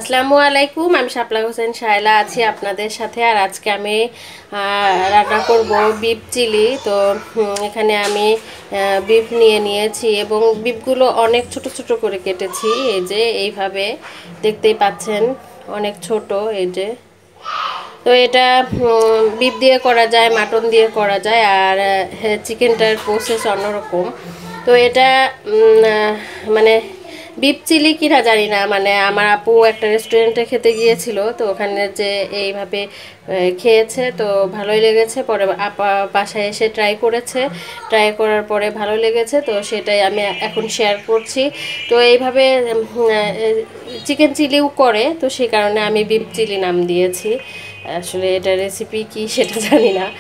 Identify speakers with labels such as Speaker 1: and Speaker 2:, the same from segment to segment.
Speaker 1: আসসালামু আলাইকুম। আমি শাপলা হোসেন শায়লা আছি আপনাদের সাথে। আর আজকে আমি রান্না করব বিফ চিলি। তো এখানে আমি বিফ নিয়েছি এবং বিফগুলো অনেক ছোট ছোট করে কেটেছি। এই যে এইভাবে দেখতেই পাচ্ছেন, অনেক ছোট। এই যে, তো এটা বিফ দিয়ে করা যায়, মাটন দিয়ে করা যায়, আর চিকেনটার প্রসেস অন্যরকম। তো এটা মানে বিফ চিলি কিনা জানি না, মানে আমার আপু একটা রেস্টুরেন্টে খেতে গিয়েছিল, তো ওখানে যে এইভাবে খেয়েছে, তো ভালোই লেগেছে। পরে আপা বাসায় এসে ট্রাই করার পরে ভালো লেগেছে, তো সেটাই আমি এখন শেয়ার করছি। তো এইভাবে চিকেন চিলিও করে, তো সেই কারণে আমি বিফ চিলি নাম দিয়েছি। আসলে এটা রেসিপি কি সেটা জানি না।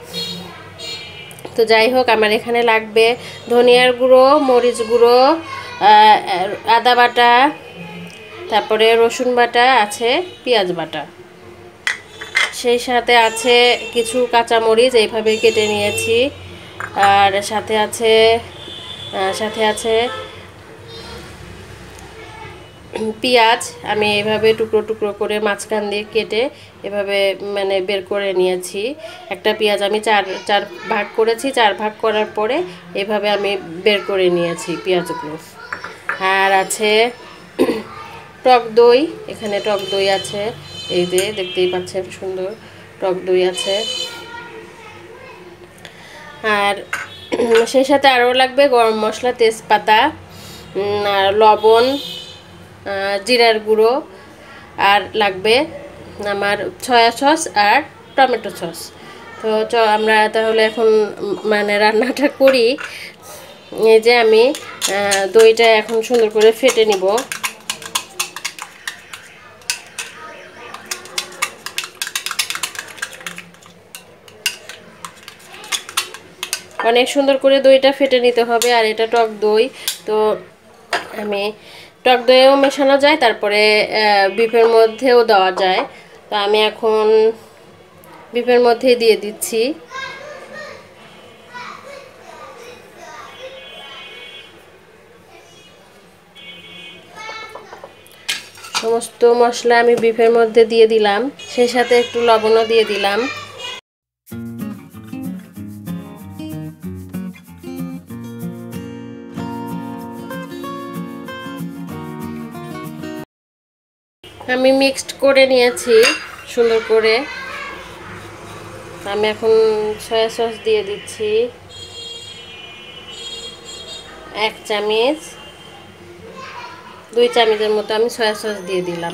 Speaker 1: তো যাই হোক, আমার এখানে লাগবে ধনিয়ার গুঁড়ো, মরিচ গুঁড়ো, আদা বাটা, তারপরে রসুন বাটা আছে, পেঁয়াজ বাটা, সেই সাথে আছে কিছু কাঁচামরিচ এইভাবে কেটে নিয়েছি। আর সাথে আছে পেঁয়াজ আমি এভাবে টুকরো টুকরো করে মাঝখান দিয়ে কেটে এভাবে মানে বের করে নিয়েছি। একটা পেঁয়াজ আমি চার ভাগ করেছি, 4 ভাগ করার পরে এভাবে আমি বের করে নিয়েছি পেঁয়াজগুলো। আর আছে টক দই, এখানে টক দই আছে, এই যে দেখতেই পাচ্ছেন সুন্দর টক দই আছে। আর সেই সাথে আরও লাগবে গরম মশলা, তেজপাতা, লবণ, জিরার গুঁড়ো, আর লাগবে আমার সয়া সস আর টমেটো সস। তো আমরা তাহলে এখন মানে রান্নাটা করি। এই যে আমি দইটা এখন সুন্দর করে ফেটে নিব। অনেক সুন্দর করে দইটা ফেটে নিতে হবে। আর এটা টক দই, তো আমি টক দইও মেশানো যায়, তারপরে বিফের মধ্যেও দেওয়া যায়। তো আমি এখন বিফের মধ্যেই দিয়ে দিচ্ছি। সমস্ত মশলা আমি বিফের মধ্যে দিয়ে দিলাম, সেই সাথে একটু লবণও দিয়ে দিলাম। আমি মিক্সড করে নিয়েছি সুন্দর করে। আমি এখন সয়া সস দিয়ে দিচ্ছি 1 চামচ, 2 চামচের মতো আমি সয়া সস দিয়ে দিলাম।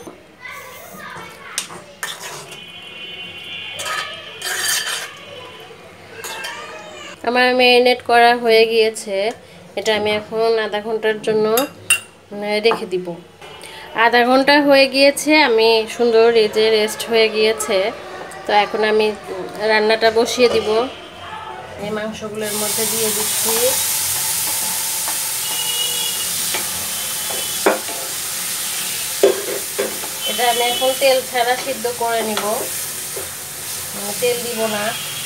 Speaker 1: আমার ম্যারিনেট করা হয়ে গিয়েছে। এটা আমি এখন আধা ঘন্টার জন্য রেখে দিব। আধা ঘন্টা হয়ে গিয়েছে, আমি সুন্দর রেজে রেস্ট হয়ে গিয়েছে। তো এখন আমি রান্নাটা বসিয়ে দিব। এই মাংসগুলোর মধ্যে দিয়ে দিচ্ছি। এটা আমি এখন তেল ছাড়া সিদ্ধ করে নিব, তেল দিব না।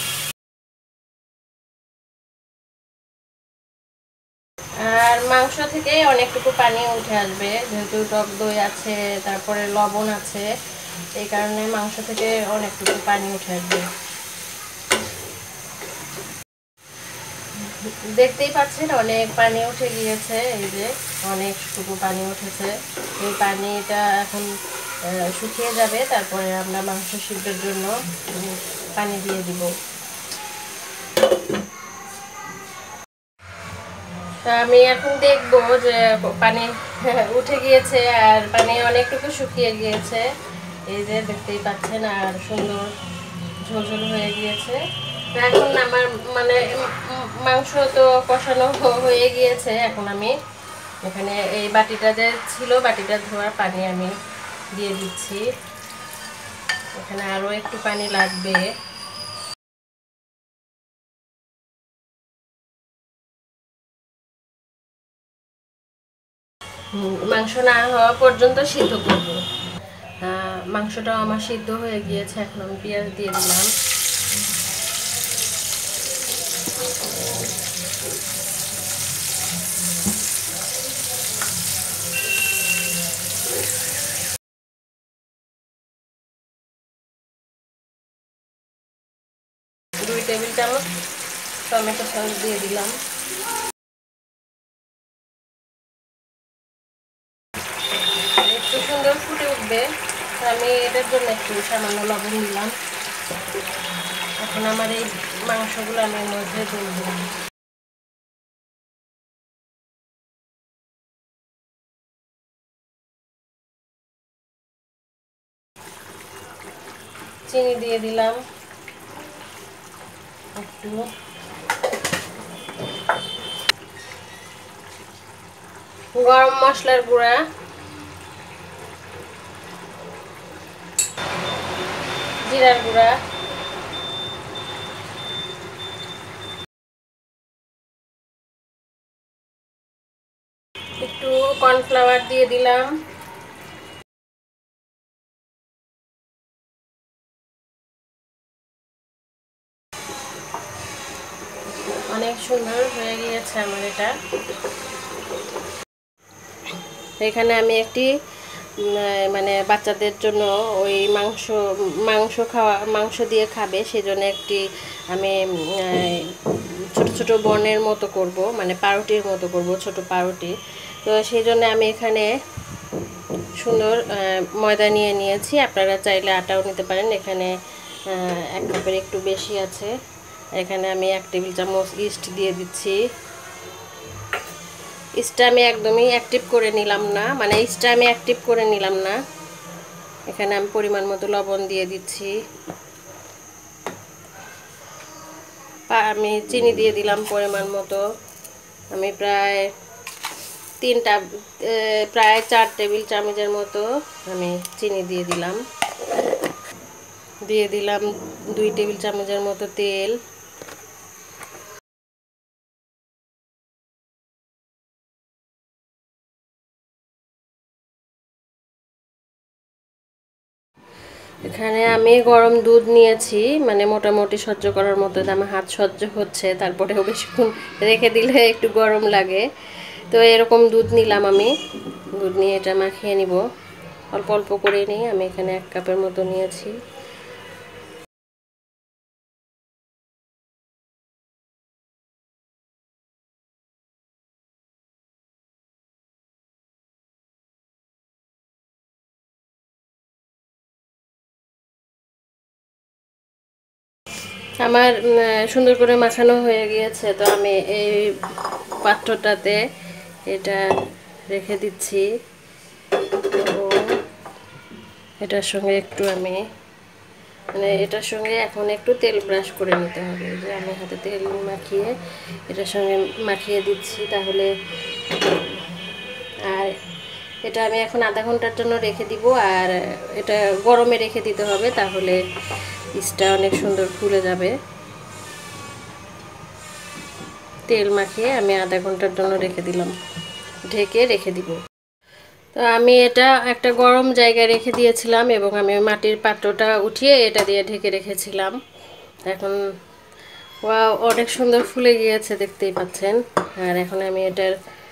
Speaker 1: আর মাংস থেকে অনেকটুকু পানি উঠে আসবে, যেহেতু টক দই আছে, তারপরে লবণ আছে, এই কারণে মাংস থেকে অনেকটুকু পানি উঠে আসবে। দেখতেই পাচ্ছেন অনেক পানি উঠে গিয়েছে, এই যে অনেকটুকু পানি উঠেছে। এই পানিটা এখন শুকিয়ে যাবে, তারপরে আমরা মাংস সিদ্ধের জন্য পানি দিয়ে দিব। আমি এখন দেখবো যে পানি উঠে গিয়েছে আর পানি অনেকটুকু শুকিয়ে গিয়েছে, এই যে দেখতেই পাচ্ছেন, আর সুন্দর ঝোলঝোল হয়ে গিয়েছে। তো এখন আমার মানে মাংস তো কষানো হয়ে গিয়েছে। এখন আমি এখানে এই বাটিটা যে ছিল, বাটিটা ধোয়ার পানি আমি দিয়ে দিচ্ছি। এখানে আরও একটু পানি লাগবে। মাংস না হওয়া পর্যন্ত সিদ্ধ করব। মাংসটাও আমার সিদ্ধ হয়ে গিয়েছে, এখন আমি পেঁয়াজ দিয়ে দিলাম। চামচ টমেটো সস দিয়ে দিলাম। একটু সুন্দর ফুটে উঠবে, আমি এটার জন্য একটু সামান্য লবণ দিলাম। এখন আমার এই মাংসগুলো আমি এর মধ্যে দিয়ে দিলাম। চিনি দিয়ে দিলাম একটু, গরম মশলার গুঁড়া, জিরার গুঁড়া, একটু কর্নফ্লাওয়ার দিয়ে দিলাম। অনেক সুন্দর হয়ে গিয়েছে আমার এটা। এখানে আমি একটি মানে বাচ্চাদের জন্য ওই মাংস দিয়ে খাবে সেজন্য একটি আমি ছোট ছোট বনের মতো করব, মানে পাউরুটির মতো করব, ছোট পাউরুটি। তো সেই জন্য আমি এখানে সুন্দর ময়দা নিয়ে নিয়েছি, আপনারা চাইলে আটাও নিতে পারেন। এখানে 1 কাপের একটু বেশি আছে। এখানে আমি 1 টেবিল চামচ ইস্ট দিয়ে দিচ্ছি। ইস্টটা আমি একদমই অ্যাক্টিভ করে নিলাম না, মানে ইস্টটা আমি অ্যাক্টিভ করে নিলাম না। এখানে আমি পরিমাণ মতো লবণ দিয়ে দিচ্ছি। আমি চিনি দিয়ে দিলাম পরিমাণ মতো। আমি প্রায় 4 টেবিল চামচের মতো আমি চিনি দিয়ে দিলাম। 2 টেবিল চামচের মতো তেল। এখানে আমি গরম দুধ নিয়েছি, মানে মোটামুটি সহ্য করার মতো, আমার হাত সহ্য হচ্ছে, তারপরেও বেশিক্ষণ রেখে দিলে একটু গরম লাগে। তো এরকম দুধ নিলাম আমি। দুধ নিয়ে এটা মাখিয়ে নিব, অল্প অল্প করে নিই। আমি এখানে 1 কাপের মতো নিয়েছি। আমার সুন্দর করে মাখানো হয়ে গিয়েছে। তো আমি এই পাত্রটাতে এটা রেখে দিচ্ছি। তো এটার সঙ্গে একটু এটার সঙ্গে এখন একটু তেল ব্রাশ করে নিতে হবে, যে আমি হাতে তেল মাখিয়ে এটার সঙ্গে মাখিয়ে দিচ্ছি। তাহলে আর এটা আমি এখন আধা ঘন্টার জন্য রেখে দিব, আর এটা গরমে রেখে দিতে হবে, তাহলে ইস্টটা অনেক সুন্দর ফুলে যাবে। তেল মাখিয়ে আমি আধা ঘন্টার জন্য রেখে দিলাম, ঢেকে রেখে দিব। তো আমি এটা একটা গরম জায়গায় রেখে দিয়েছিলাম এবং আমি মাটির পাত্রটা উঠিয়ে এটা দিয়ে ঢেকে রেখেছিলাম। এখন অনেক সুন্দর ফুলে গিয়েছে, দেখতেই পাচ্ছেন। আর এখন আমি এটার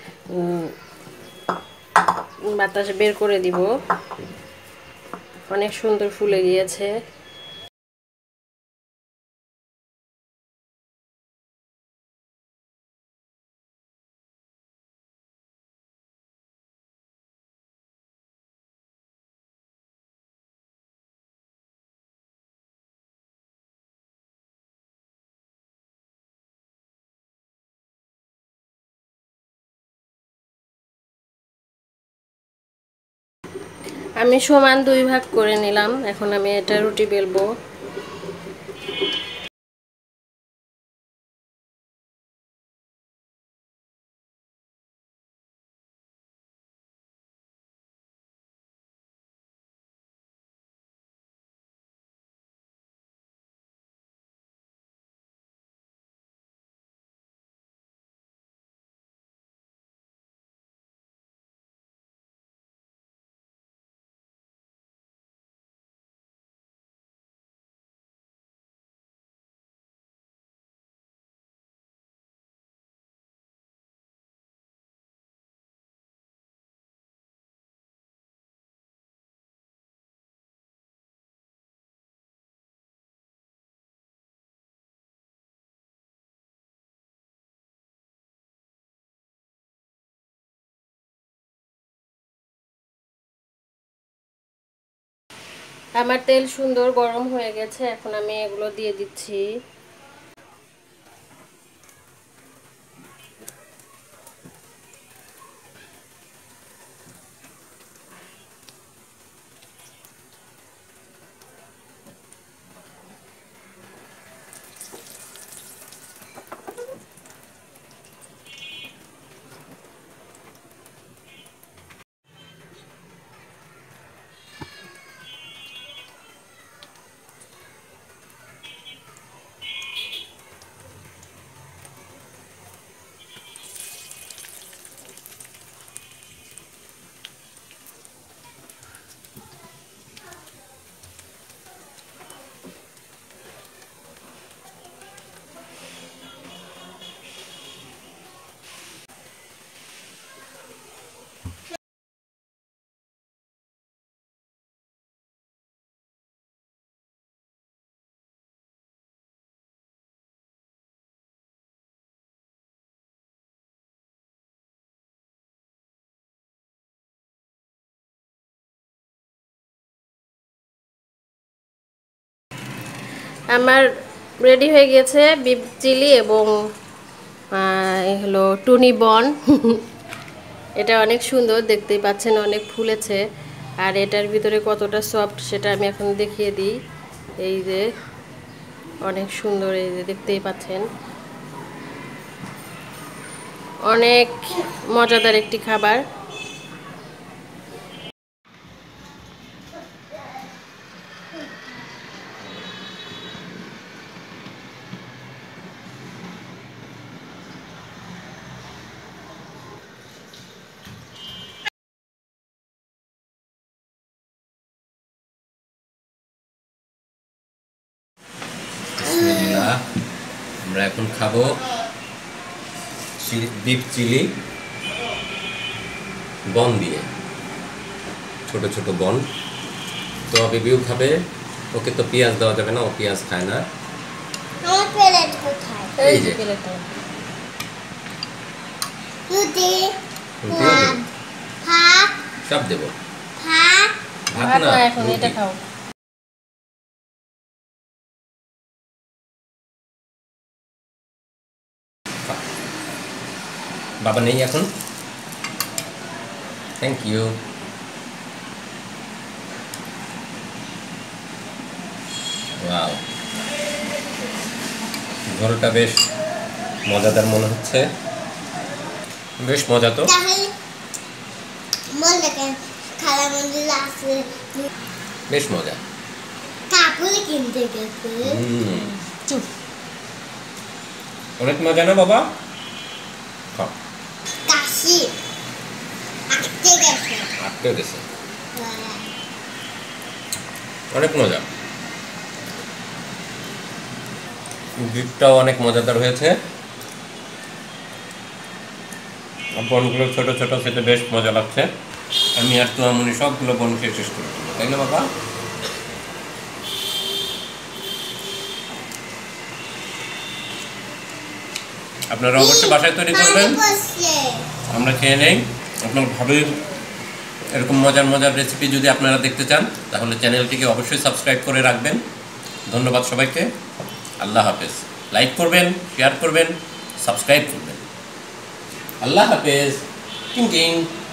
Speaker 1: বাতাস বের করে দিব। অনেক সুন্দর ফুলে গিয়েছে। আমি সমান 2 ভাগ করে নিলাম। এখন আমি এটা রুটি বেলবো। আমার তেল সুন্দর গরম হয়ে গেছে, এখন আমি এগুলো দিয়ে দিচ্ছি। আমার রেডি হয়ে গেছে বিফ চিলি এবং হলো টুনি বন। এটা অনেক সুন্দর, দেখতেই পাচ্ছেন অনেক ফুলেছে। আর এটার ভিতরে কতটা সফট সেটা আমি এখন দেখিয়ে দিই। এই যে অনেক সুন্দর, এই যে দেখতেই পাচ্ছেন, অনেক মজাদার একটি খাবার।
Speaker 2: আমরা এখন খাবো বিফ চিলি বন দিয়ে, ছোট ছোট বন। তো বিবিও খাবে, ওকে তো পেঁয়াজ দেওয়া যাবে না, ও পেঁয়াজ খায় না। এই যে সব দেবো, ভাত না এখন এটা খাও। বাবা নেই এখন, থ্যাংক ইউ। ওয়াও, ঝোলটা বেশ মজাদার মনে হচ্ছে, বেশ মজা। তো বেশ মজা, অনেক মজা না বাবা? আটকে গেছে, অনেক মজা। বিফটাও অনেক মজাদার হয়েছে, বনগুলো ছোট ছোট, খেতে বেশ মজা লাগছে। আমি আর তো আমি সবগুলো বন খেয়ে শেষ করে দেবো, তাই না বাবা? আপনারা অবশ্যই বাসায় তৈরি করবেন, আমরা খেয়ে নেই। আপনার ভাবে এরকম মজার মজার রেসিপি যদি আপনারা দেখতে চান তাহলে চ্যানেলটিকে অবশ্যই সাবস্ক্রাইব করে রাখবেন। ধন্যবাদ সবাইকে, আল্লাহ হাফেজ। লাইক করবেন, শেয়ার করবেন, সাবস্ক্রাইব করবেন। আল্লাহ হাফেজ। টিং টিং।